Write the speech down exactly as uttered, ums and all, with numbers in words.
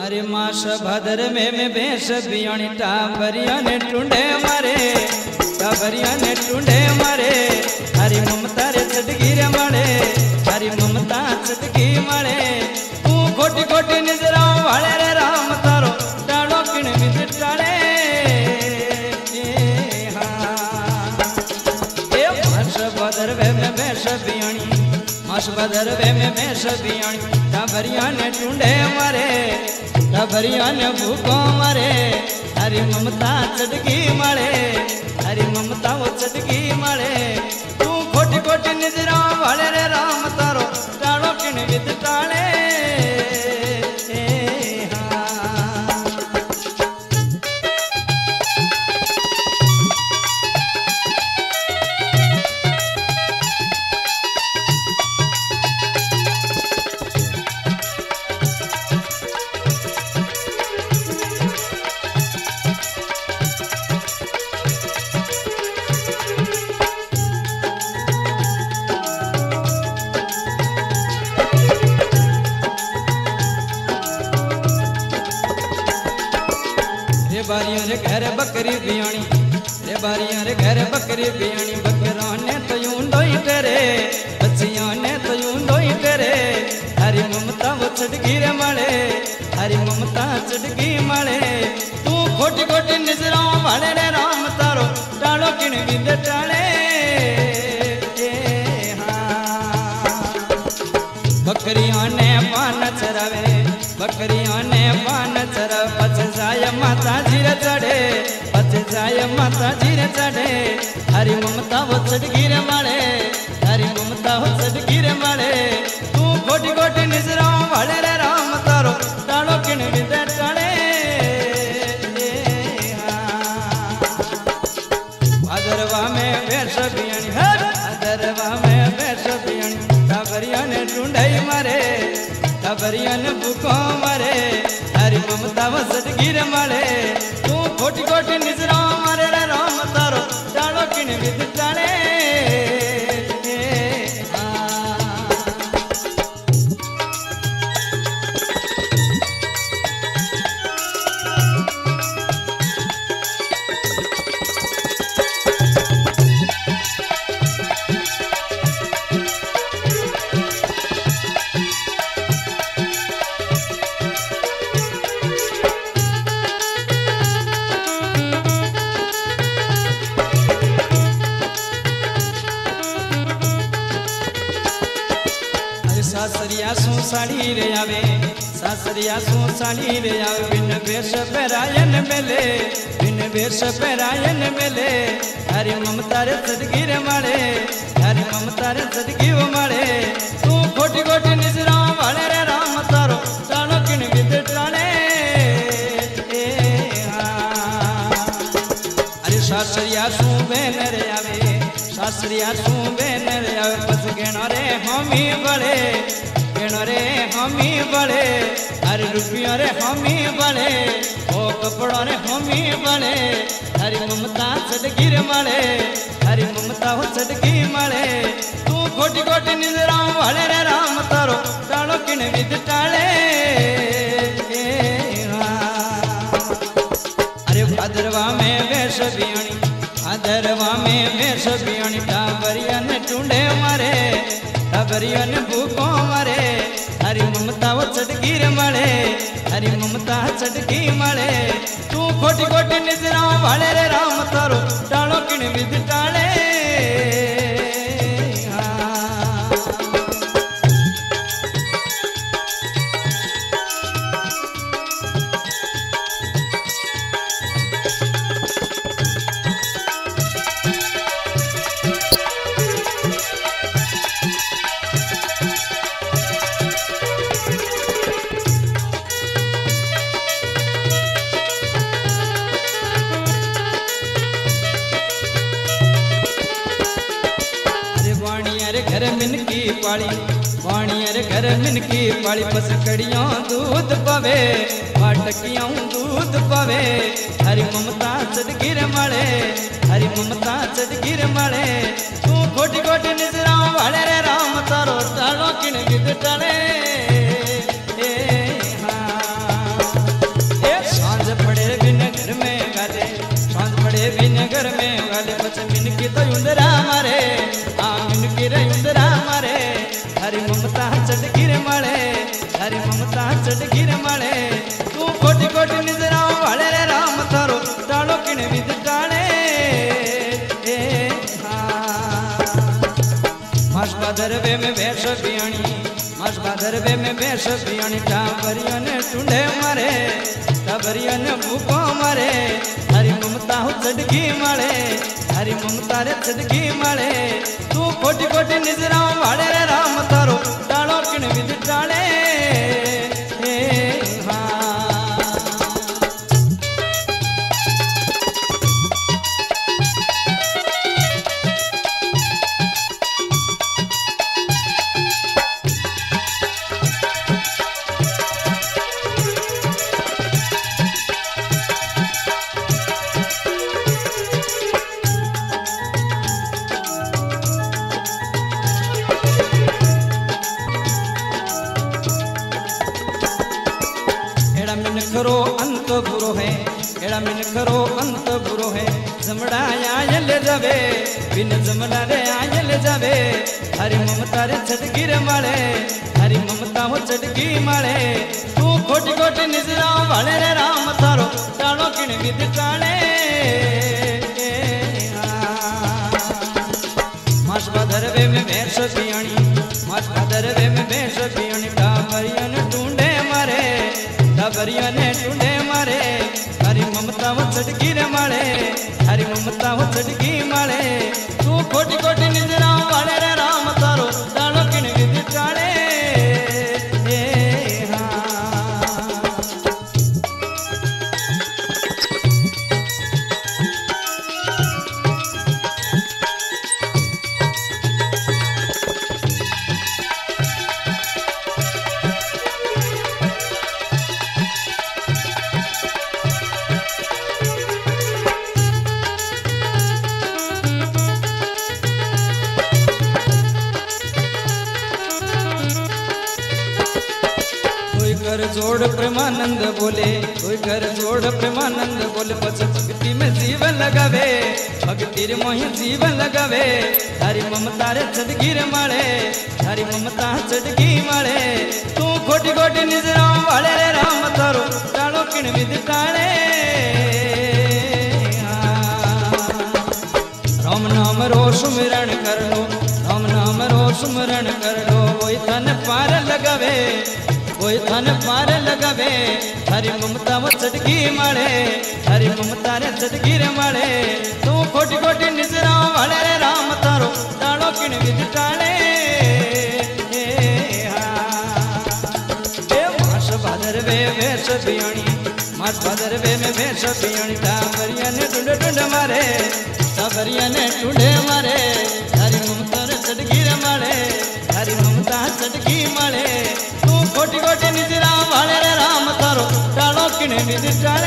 अरे मास भदर में में बेस बियाणी टाबरिया ने टूंडे मारे टाबरिया ने टूंडे मारे हरी ममता रे चटकी रे मारे हरी ममता चटकी मारे तू खोटी खोटी नजरा वाले रे राम तारो टाड़ो किण विद टाले मास भदर में में बेस बियाणी मास भदर में में बेस बियाणी टाबरिया ने टूंडे मारे टाबरिया ने भूखो मारे हरी ममता चटकी मारे हरी ममता वो चटकी मारे तू खोटी खोटी नजरा वाले रे राम तारो टाड़ो किण विद टाले बारियां रे घर बकरी बियाणी रे बारियां रे घर बकरी बियाणी बकरा ने तो यूं डोई तेरे बच्चियां ने तो यूं डोई तेरे हरी ममता वो चटकी रे माले हरी ममता चटकी माले तू खोटी खोटी नजरा वाले रे राम तारो टालो किण विद टाले बकरियां ने पान चरावे बकरियां ने पान चरावे पछ जाय माता जी रे चढ़े पछ जाय माता जी रे चढ़े हरी ममता वो चटकी रे माले हरी ममता वो चटकी रे माले तू खोटी खोटी नजरा वाले रे राम तारो टालो किण विद टाले भादरवा में बेस बियाणी भादरवा में बेस बियाणी टाबरिया ने ढूंढई मारे टाबरिया ने भूखो मारे हरी ममता वो चटकी रे माले तू खोटी खोटी नजरा मारे रे राम तारो टालो किण विद टाले सासरिया सू साड़ी रे आवे सासरिया सू साड़ी रे आवे बिन वेश पहरायन मेले बिन वेश पहरायन मेले हरी ममता रे चटकी रे माले हरी ममता रे चटकी वो माले तू खोटी खोटी नजरा वाले रे राम तारो टालो किण विद टाले अरे सासरिया सू बेन रे आवे सासरिया सू बेन रे आवे पस गेणो रे हमी बड़े गेणो रे हमी बड़े हरी रुपया रे हमी बड़े ओ कपड़ो रे हमी बड़े हरी ममता चटकी रे माले हरी ममता हो चटकी माले तू खोटी खोटी नजरा वाले रे राम तारो टालो किण विद टाले अरे भादरवा में वेश बियाणी भादरवा में वेश बियाणी टाबरिया ने टूंडे मारे टाबरिया ने भूखो मारे हरी ममता वो चटकी रे माले हरी ममता चटकी माले तू खोटी खोटी नजरा वाले रे राम तारो टालो किण विद टाले घर मिनकी पाली वाणिया रे घर मिनकी पाली पस कड़ियों दूध पवे पाटकियों दूध पवे हरी ममता चटकी रे माले हरी ममता चटकी रे माले तू खोटी खोटी नजरा वाले रे राम तारो टालो किण विद टाले पछ मिनकी तो उंदरा मारे आ मिनकी रे उंदरा मारे हरी ममता चटकीर मळे हरी ममता चटकीर मळे तू कोटी कोटी निजरा वाले रे राम थारो टाळो किण विद टाळे ए हाँ मास भादरवे में भैंस पियाणी मास भादरवे में भैंस पियाणी टाबरिया ने टूंडे मारे टाबरिया ने भूखो मारे हरी ममता हो चटकी माळे हरी ममता रे चटकी माळे तू कोटी कोटी निजरा वाले रे राम थारो टाळो किण विद टाळे खरो अंत बुरो है एड़ा मिन खरो अंत बुरो है जमड़ा आयल जावे बिन जमला रे आयल जावे हरी ममता रे चटकीर माळे हरी ममता हो चटकी माळे तू खोटी खोटी निजरा वाले रे राम थारो टाळो किण विद टाळे मास भादरवे में भैंस पियाणी मास भादरवे में भैंस पियाणी टाबरिया ने टूंडे मारे टाबरिया ने टूंडे मारे हरी ममता वो चटकी रे माळे हरी ममता वो चटकी माळे तू कोटी कोटी निजरा वाले रे राम थारो टाळो किण विद टाळे कर जोड़ प्रेमानंद बोले कोई कर जोड़ प्रेमानंद बोले पछ भक्ति में जीवन लगावे भक्ति रे मोहि जीवन लगावे हरी ममता रे चटकीर माळे हरी ममता चटकी माळे तू खोटी खोटी निजरा वाले रे राम थारो टाळो किण विद टाळे राम नाम रो सुमिरण कर लो राम नाम रो सुमिरण कर लो वही तन पार लगावे कोई थन पार लगावे हरी ममता वो चटकी माळे हरी ममता रे चटकी रे माळे तू खोटी खोटी निजरा वाले रे राम थारो टाळो किण विद टाळे ए मास भादरवे भैंस पियाणी मास भादरवे में भैंस पियाणी टाबरिया ने टूंड टूंड मारे टाबरिया ने टूंडे मारे हरी ममता रे चटकी रे माळे हरी ममता चटकी माळे कोटी कोटी निजरा वाले रे राम थारो टाळो किण विद टाळे